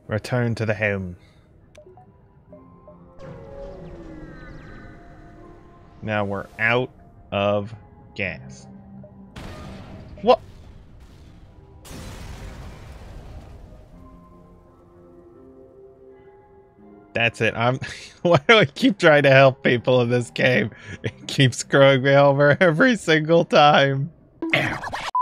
Return to the helm. Now we're out of gas. What? That's it. Why do I keep trying to help people in this game? It keeps screwing me over every single time.